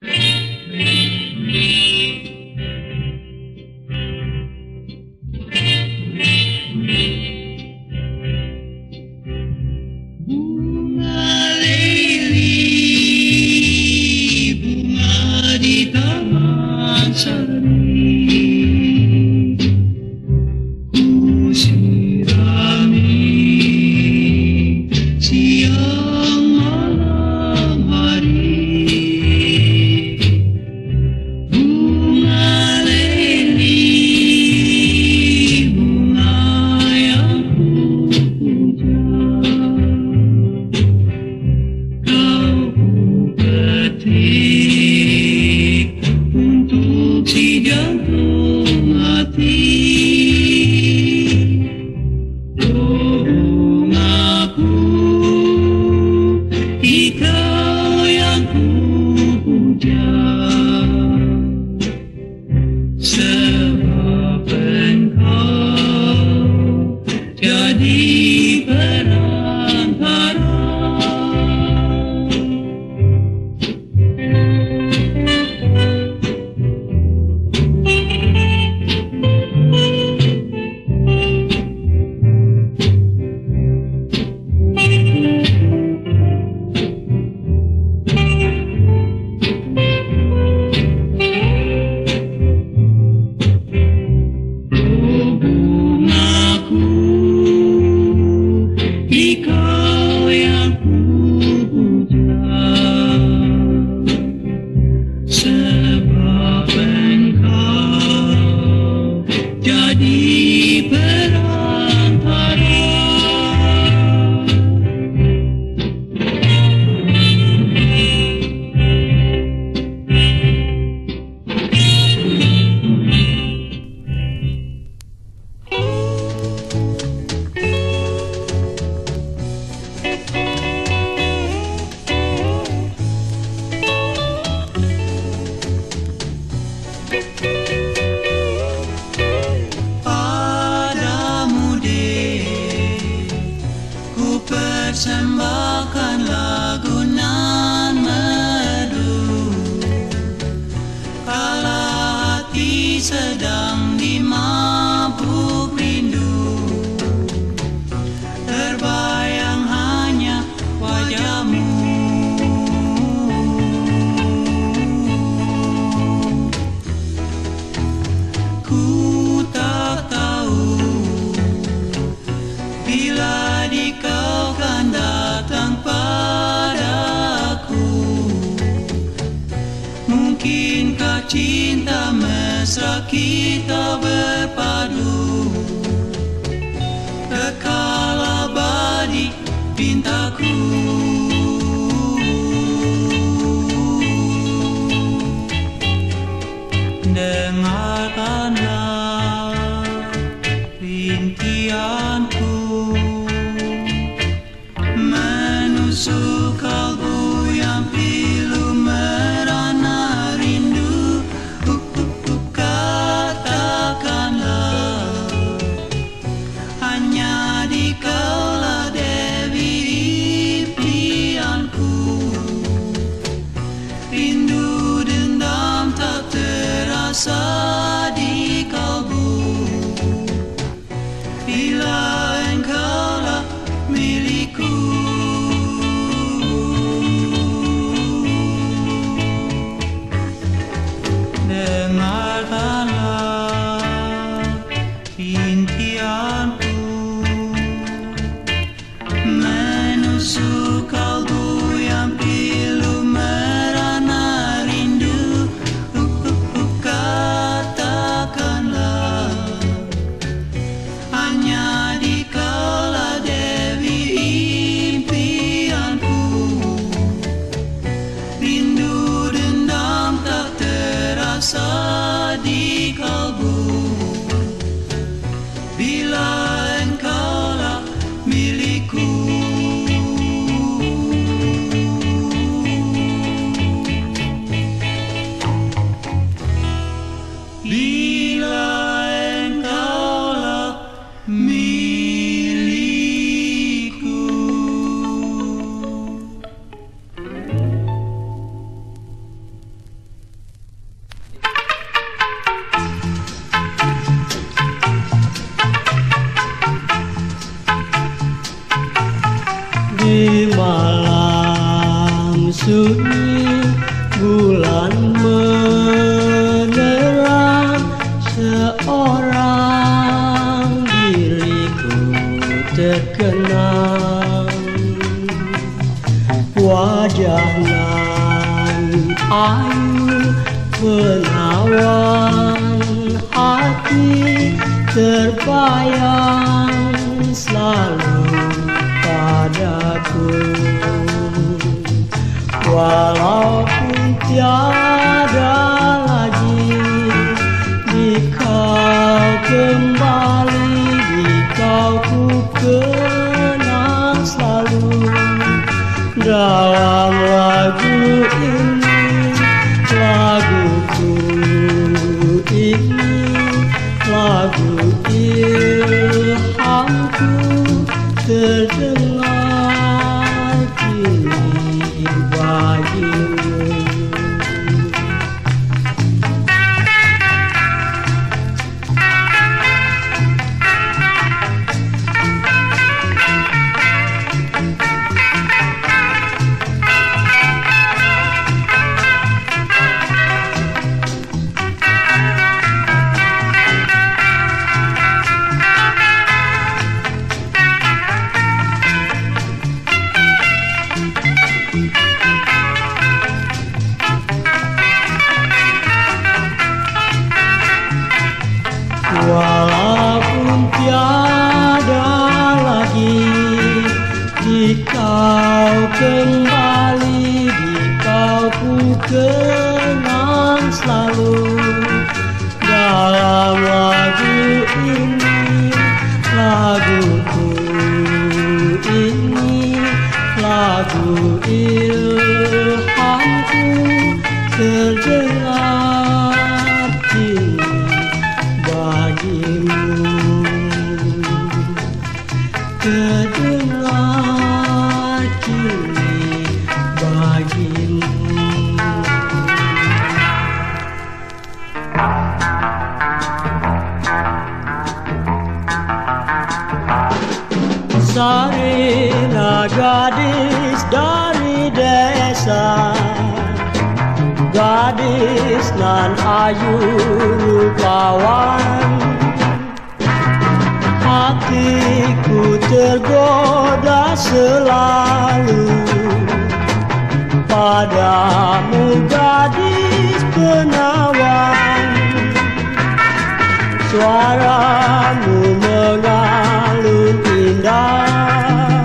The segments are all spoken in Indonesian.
Bunga lili, bunga di taman sari, ku sirami siang malam hari. Bunga lili, bunga yang ku puja, kau petik untuk si jantung hati. Oh bungaku, ikau yang ku puja, sebab engkau jadi perantara. Oh bungaku, ikau yang ku puja, sebab engkau jadi perantara. Padamu deh, ku persembahkan lagu nan merdu, kala hati sedang dimabuk rindu, terbayang hanya wajahmu. Ku tak tahu bila di kau kan datang padaku. Mungkinkah cinta mesra kita berpadu, kekal abadi pintaku. Dengarkanlah rintianku, menusuk kalbu yang pilu merana rindu. Katakanlah sunyi bulan menerang seorang diriku terkenang. Wajah nan ayu menawan hati terbayang selalu padaku. Walaupun tiada lagi dikau kembali, dikau ku kenang selalu. Dalam lagu ini, laguku ini, lagu ilhamku terdengar kini bagimu. Walaupun tiada lagi dikau kembali, dikau ku kenang selalu. Dalam lagu ini, laguku ini, lagu ilhamku terdengar kini bagimu, terdengar kini bagimu. Sarina gadis dari desa, gadis nan ayu rupawan. Hatiku tergoda selalu padamu, gadis penawan. Suaramu mengalun indah,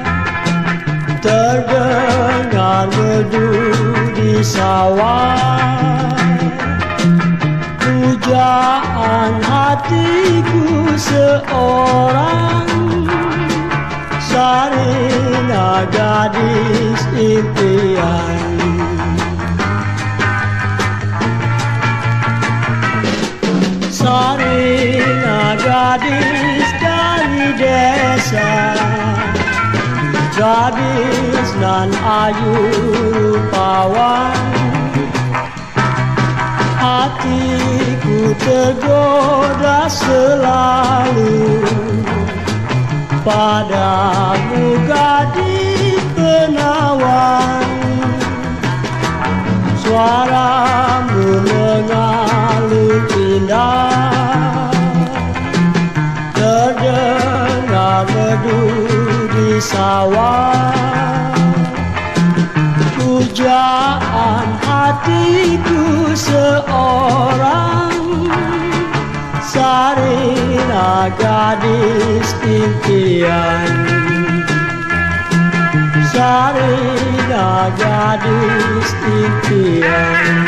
terdengar merdu di sawah. Pujaan hatiku seorang, Sarina gadis impian. Sarina gadis dari desa, gadis nan ayu rupawan. Hatiku tergoda selalu padamu, gadis penawan. Suaramu mengalun indah, terdengar merdu di sawah. Pujaan hatiku seorang, Sarina gadis impian. Sarina gadis impian.